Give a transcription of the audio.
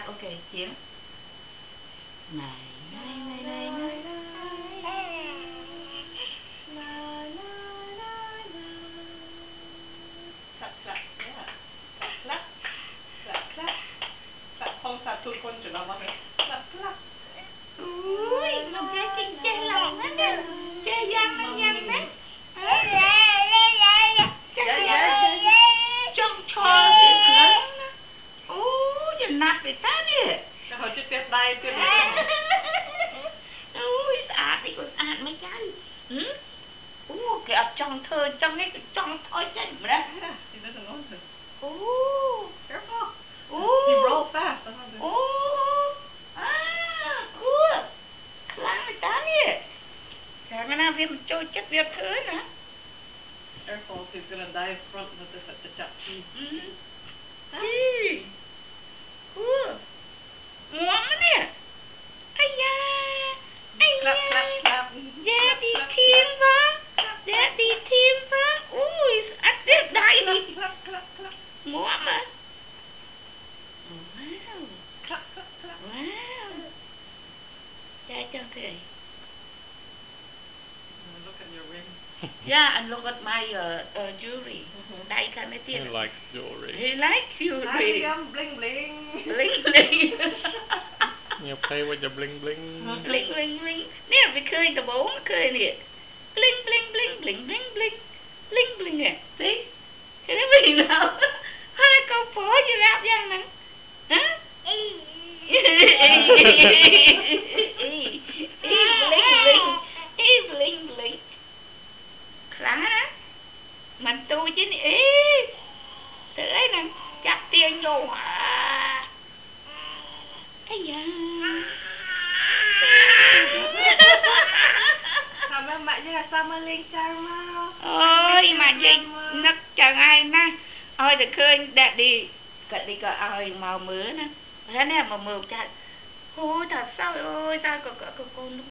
ok chiến này không sạch tụi con chỉ làm vậy ui nó cái kinh che lòng á chứ che giang nó nhăn đấy trong trò giờ nát về ta đi họ chỉ tiếp đây tiếp ui sạch đi còn sạch mấy cái cái ở trong thơ trong cái trong thôi chân mà đó he doesn't know this careful he rolled fast cool láng người ta đi cái nào viêm trôi chất viêm thứ nữa careful he's gonna die in front with this at the chap cool ngon nè ai da Daddy thiên vâng Daddy thiên vâng ui ăn tiếp đây đi ngon mà wow cha cho kìa look at your ring yeah and look at my jewelry đây cái mấy tiền He likes jewelry. he likes jewelry bling bling bling bling You play with your bling bling. bling bling bling nè phải khơi tao bố nó khơi nè bling bling bling bling bling bling bling bling nè see cái đó gì nào hai câu phổ gì rap văn nè hả bling bling khá đó mình tôi chứ ý thử ấy nè chặt tiền vô hả ấy da sama maknya sama lincah mau ôi mà gì nó chẳng ai nè ôi được khơi đẹp đi cận đi cỡ ơi màu mưa nè thế này mà mưa chạy ôi thật sao ơi sao con